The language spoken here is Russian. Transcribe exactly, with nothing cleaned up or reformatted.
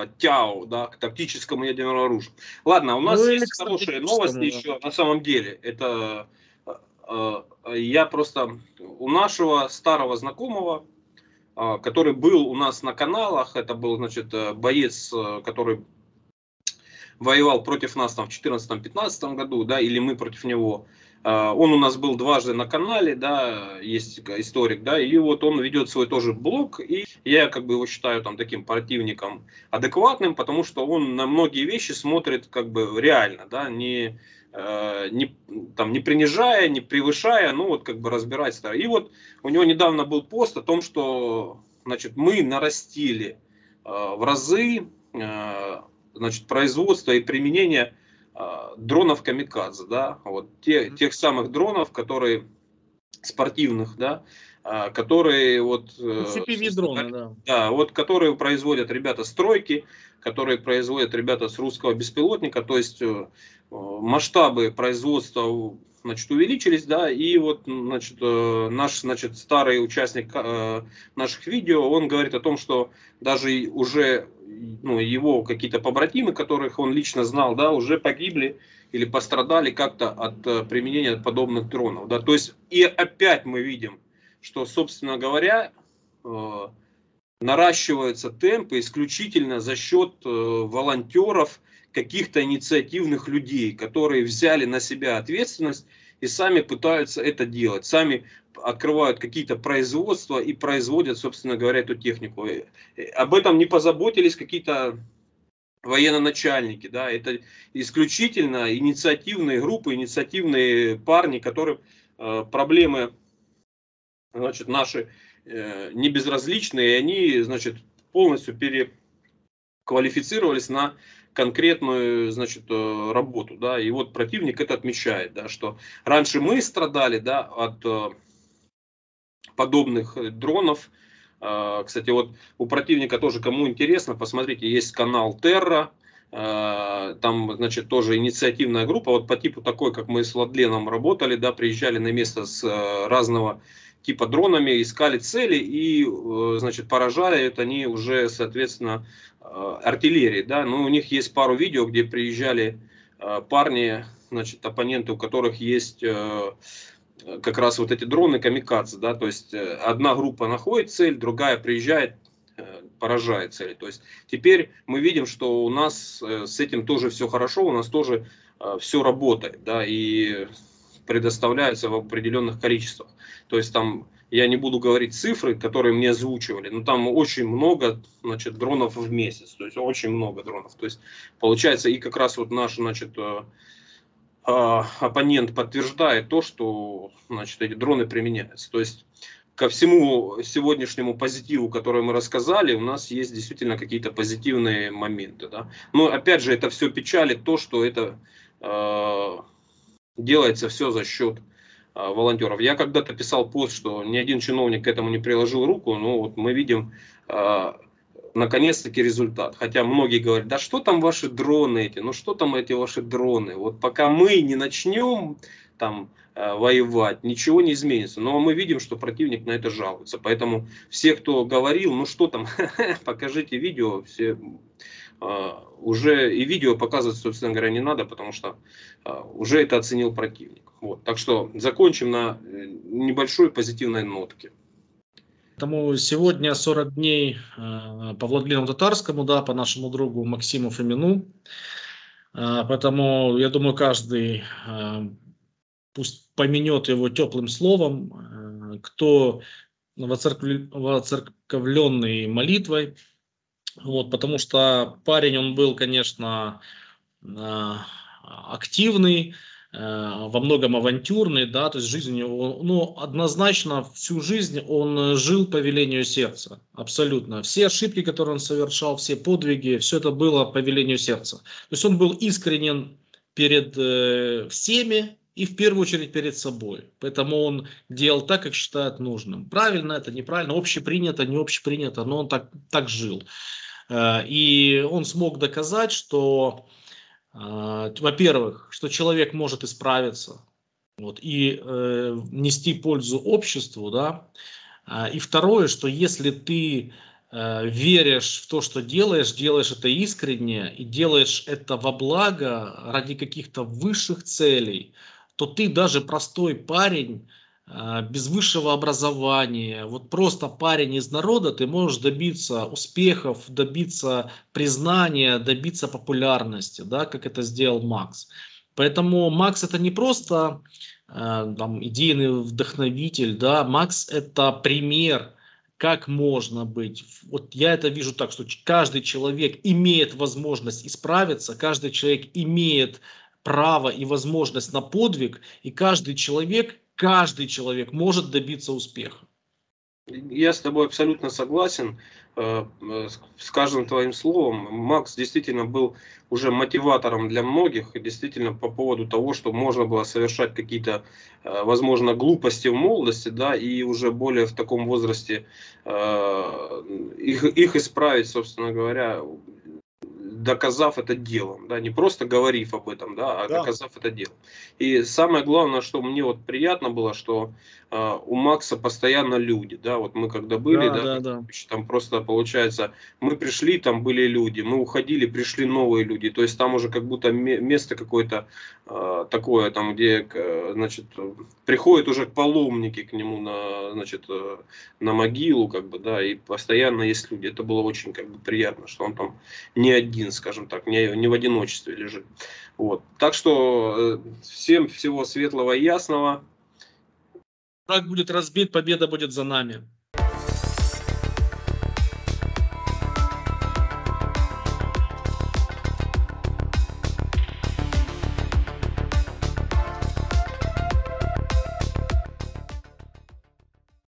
э, ТЯО, да, к тактическому ядерному оружию. Ладно, у нас Ну или есть к хорошие новости стратегическому, да. еще на самом деле. Это э, э, я просто у нашего старого знакомого, э, который был у нас на каналах, это был, значит, э, боец, э, который воевал против нас там в четырнадцатом-пятнадцатом году, да, или мы против него. Он у нас был дважды на канале, да, есть историк, да, и вот он ведет свой тоже блог, и я как бы его считаю там таким противником адекватным, потому что он на многие вещи смотрит как бы реально, да, не, не, там, не принижая, не превышая, ну вот как бы разбирается. И вот у него недавно был пост о том, что, значит, мы нарастили в разы, значит, производство и применение э, дронов камикадзе, да, вот те, тех самых дронов, которые спортивных, да, э, которые вот, э, си пи ви-дроны, да. да, вот которые производят ребята с тройки, которые производят ребята с русского беспилотника, то есть э, масштабы производства, значит, увеличились, да, и вот, значит, э, наш, значит, старый участник э, наших видео, он говорит о том, что даже уже, ну, его какие-то побратимы, которых он лично знал, да, уже погибли или пострадали как-то от э, применения подобных дронов, да, то есть и опять мы видим, что, собственно говоря, э, наращиваются темпы исключительно за счет э, волонтеров, каких-то инициативных людей, которые взяли на себя ответственность и сами пытаются это делать, сами открывают какие-то производства и производят, собственно говоря, эту технику. Об этом не позаботились какие-то военноначальники, да, это исключительно инициативные группы, инициативные парни, которым э, проблемы, значит, наши э, не безразличные, и они, значит, полностью переквалифицировались на конкретную, значит, работу, да, и вот противник это отмечает, да, что раньше мы страдали, да, от э, подобных дронов. Э, кстати, вот у противника тоже, кому интересно, посмотрите, есть канал Terra, э, там, значит, тоже инициативная группа, вот по типу такой, как мы с Владленом работали, да, приезжали на место с э, разного типа дронами, искали цели и, значит, поражали это они уже, соответственно, артиллерии, да, но у них есть пару видео, где приезжали парни, значит, оппоненты, у которых есть как раз вот эти дроны камикадзе, да, то есть одна группа находит цель, другая приезжает, поражает цель, то есть теперь мы видим, что у нас с этим тоже все хорошо, у нас тоже все работает, да, и предоставляются в определенных количествах. То есть там, я не буду говорить цифры, которые мне озвучивали, но там очень много, значит, дронов в месяц. То есть очень много дронов. То есть получается, и как раз вот наш, значит, оппонент подтверждает то, что, значит, эти дроны применяются. То есть ко всему сегодняшнему позитиву, который мы рассказали, у нас есть действительно какие-то позитивные моменты. Да? Но опять же, это все печалит то, что это э, делается все за счет э, волонтеров. Я когда-то писал пост, что ни один чиновник к этому не приложил руку, но вот мы видим э, наконец-таки результат. Хотя многие говорят, да что там ваши дроны эти, ну что там эти ваши дроны. Вот пока мы не начнем там э, воевать, ничего не изменится. Но мы видим, что противник на это жалуется. Поэтому все, кто говорил, ну что там, покажите видео, все... уже и видео показывать, собственно говоря, не надо, потому что уже это оценил противник. Вот. Так что закончим на небольшой позитивной нотке. Поэтому сегодня сорок дней э, по Владлену Татарскому, да, по нашему другу Максиму Фомину. Э, поэтому, я думаю, каждый э, пусть помянет его теплым словом, э, кто воцерковленный молитвой. Вот, потому что парень, он был, конечно, активный, во многом авантюрный, да, то есть жизнь у него, ну, однозначно всю жизнь он жил по велению сердца, абсолютно. Все ошибки, которые он совершал, все подвиги, все это было по велению сердца. То есть он был искренен перед э, всеми и в первую очередь перед собой. Поэтому он делал так, как считает нужным. Правильно это, неправильно, общепринято, не общепринято, но он так, так жил. И он смог доказать, что, во-первых, что человек может исправиться, вот, и э, нести пользу обществу, да. И второе, что если ты э, веришь в то, что делаешь, делаешь это искренне и делаешь это во благо ради каких-то высших целей, то ты даже простой парень, э, без высшего образования, вот просто парень из народа, ты можешь добиться успехов, добиться признания, добиться популярности, да, как это сделал Макс. Поэтому Макс это не просто э, там, идейный вдохновитель, да, Макс это пример, как можно быть. Вот я это вижу так, что каждый человек имеет возможность исправиться, каждый человек имеет право и возможность на подвиг, и каждый человек, каждый человек может добиться успеха. Я с тобой абсолютно согласен э, э, с с каждым твоим словом. Макс действительно был уже мотиватором для многих, и действительно по поводу того, что можно было совершать какие-то, э, возможно, глупости в молодости, да, и уже более в таком возрасте э, их, их исправить, собственно говоря, доказав это делом, да, не просто говорив об этом, да, а Да. доказав это делом. И самое главное, что мне вот приятно было, что э, у Макса постоянно люди, да, вот мы когда были, Да, да, да, да. там просто получается, мы пришли, там были люди, мы уходили, пришли новые люди, то есть там уже как будто место какое-то э, такое, там где, э, значит, приходят уже паломники к нему на, значит, э, на могилу, как бы, да, и постоянно есть люди. Это было очень как бы приятно, что он там не один, скажем так, не, не в одиночестве лежит. Вот. Так что э, всем всего светлого и ясного. Враг будет разбит, победа будет за нами.